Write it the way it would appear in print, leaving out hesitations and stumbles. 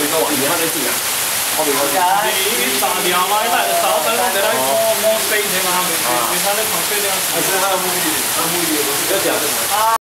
做啊，他在煮啊。我袂讲。 你炸掉嘛？你来烧灯，在那摸水的嘛，没他那放水的。 还是他的目的，他的目的不是要讲什么。